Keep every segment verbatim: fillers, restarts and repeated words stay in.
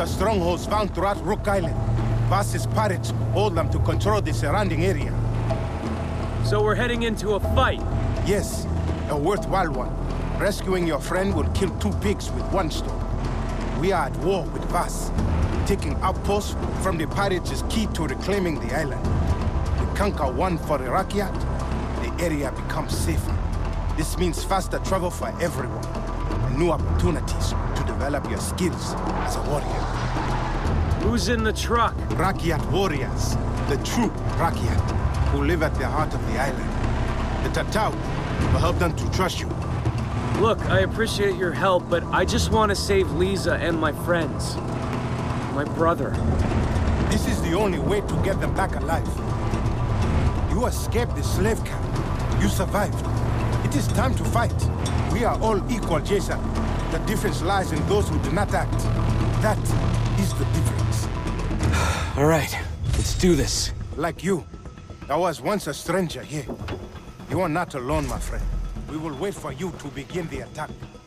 after strongholds found throughout Rook Island. Vass's pirates hold them to control the surrounding area. So we're heading into a fight? Yes, a worthwhile one. Rescuing your friend will kill two pigs with one stone. We are at war with Vass. Taking outposts from the pirates is key to reclaiming the island. We conquer one for Iraqiat, the area becomes safer. This means faster travel for everyone, and new opportunities to develop your skills as a warrior. Who's in the truck? Rakyat warriors, the true Rakyat, who live at the heart of the island. The Tatau will help them to trust you. Look, I appreciate your help, but I just want to save Lisa and my friends. My brother. This is the only way to get them back alive. You escaped the slave camp. You survived. It is time to fight. We are all equal, Jason. The difference lies in those who do not act. That is the difference. All right, let's do this. Like you. I was once a stranger here. You are not alone, my friend. We will wait for you to begin the attack.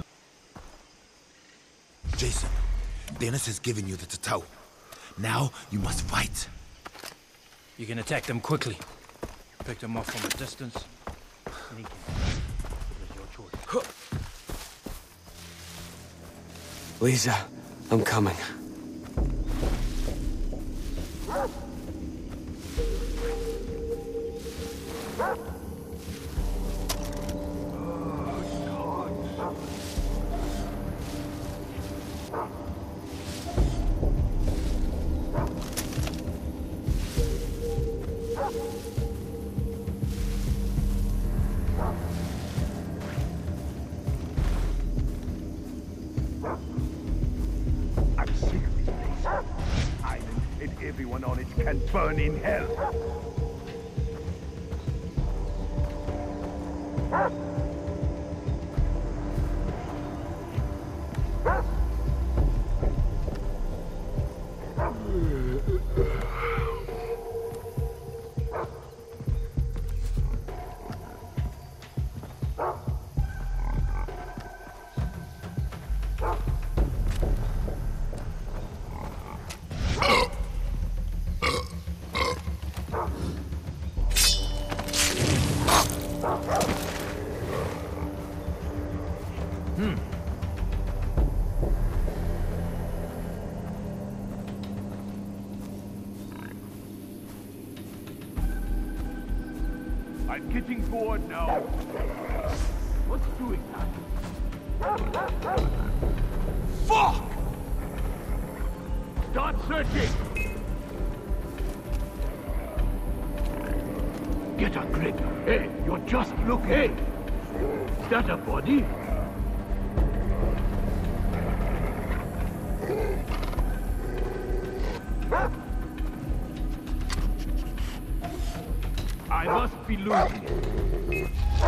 Jason, Dennis has given you the Tatau. Now, you must fight. You can attack them quickly. Pick them off from a distance. Sneak in. It's your choice. Lisa, I'm coming. I'm sick of this place. Island and everyone on it can burn in hell. I'm getting bored now. What's doing that? Fuck! Start searching! Get a grip. Hey, you're just look. Hey! Is that a body? I must be losing it.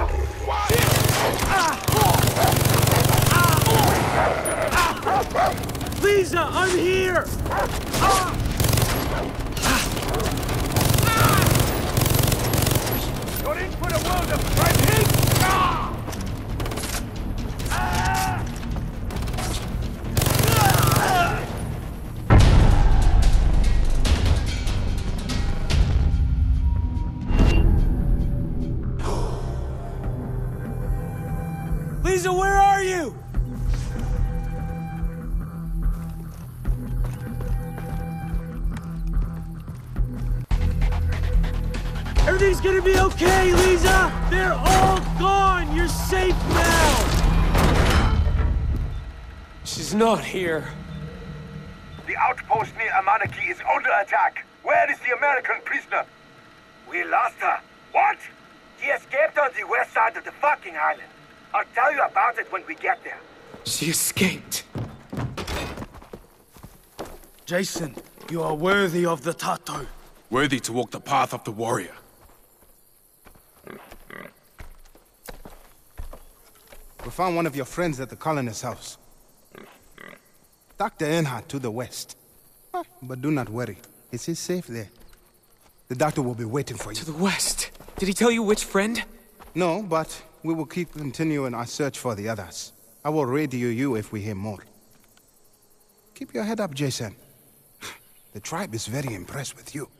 Lisa, I'm here! You're in for the world of fighting! Lisa, where are you? Everything's gonna be okay, Lisa! They're all gone! You're safe now! She's not here. The outpost near Amanaki is under attack. Where is the American prisoner? We lost her. What? She escaped on the west side of the fucking island. I'll tell you about it when we get there. She escaped. Jason, you are worthy of the Tato. Worthy to walk the path of the warrior. We found one of your friends at the colonist's house. Doctor Earnhardt to the west. But do not worry. It is safe there. The doctor will be waiting for you. To the west? Did he tell you which friend? No, but we will keep continuing our search for the others. I will radio you if we hear more. Keep your head up, Jason. The tribe is very impressed with you.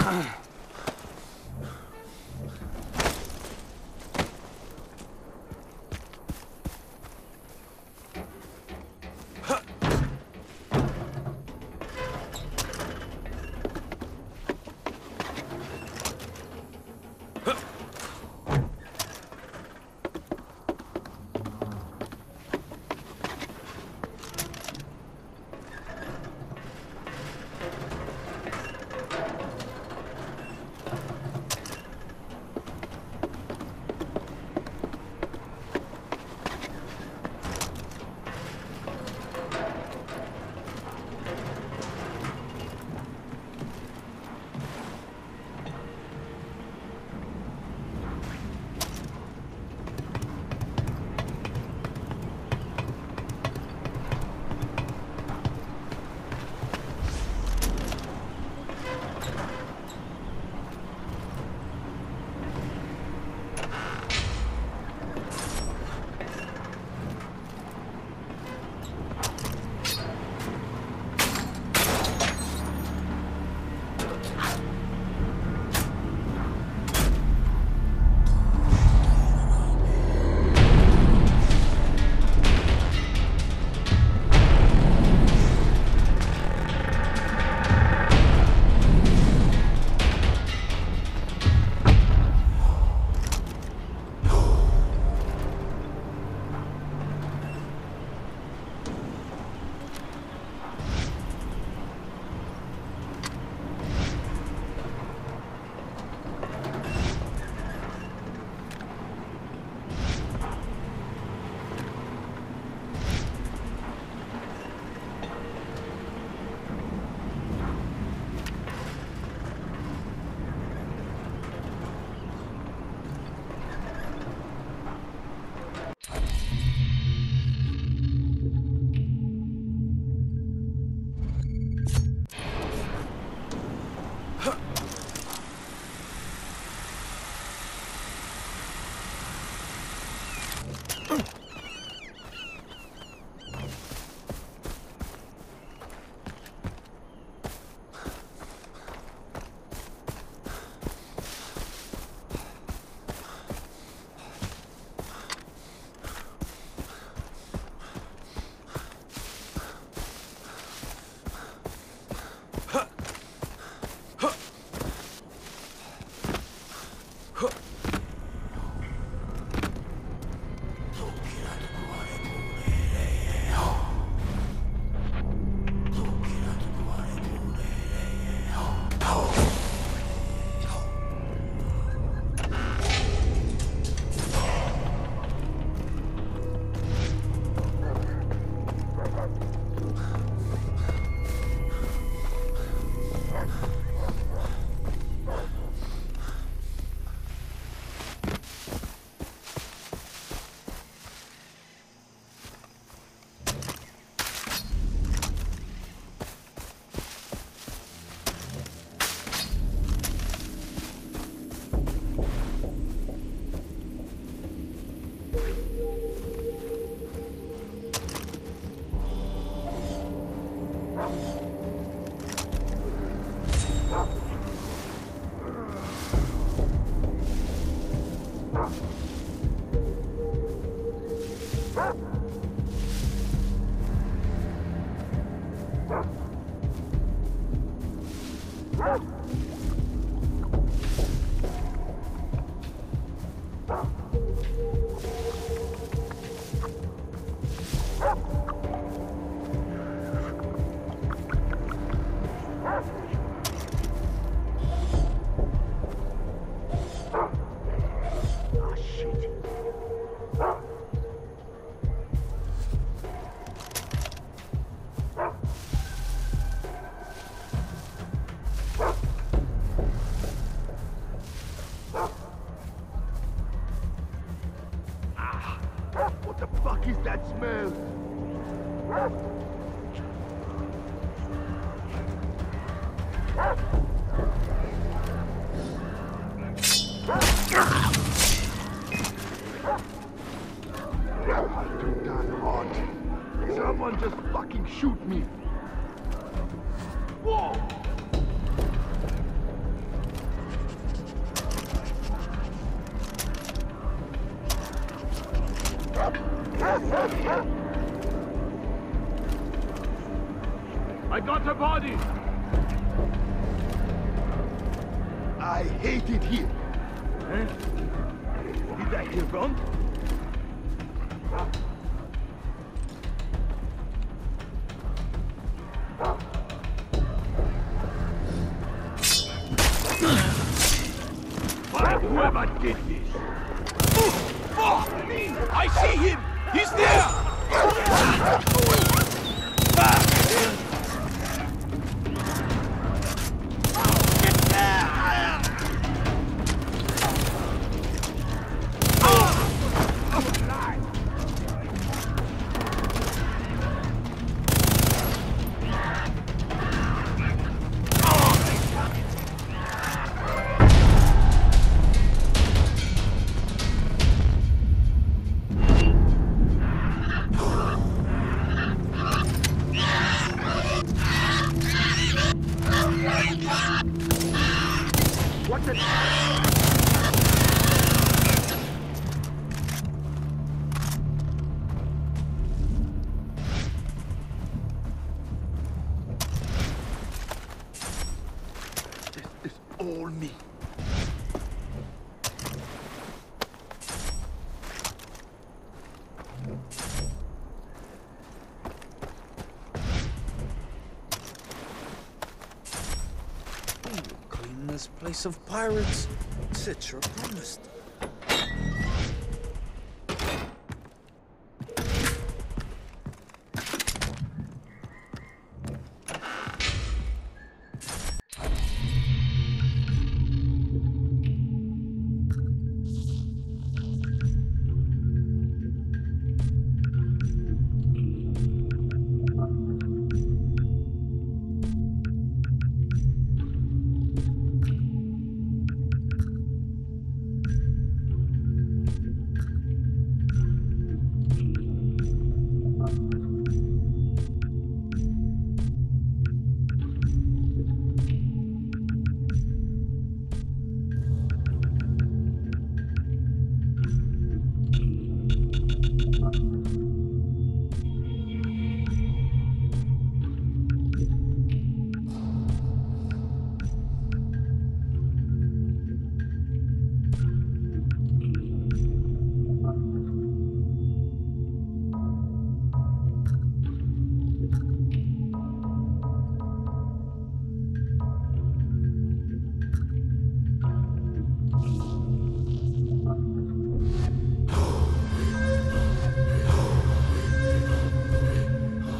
Shoot me! Whoa! I got a body! I hate it here. Huh? Did I hear wrong? Find whoever did this. Oh, fuck me! I see him! He's there! Fuck! What the... This is all me. Clean this place of pirates. Citra promised.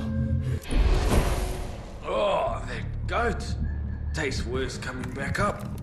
Goat. Tastes worse coming back up.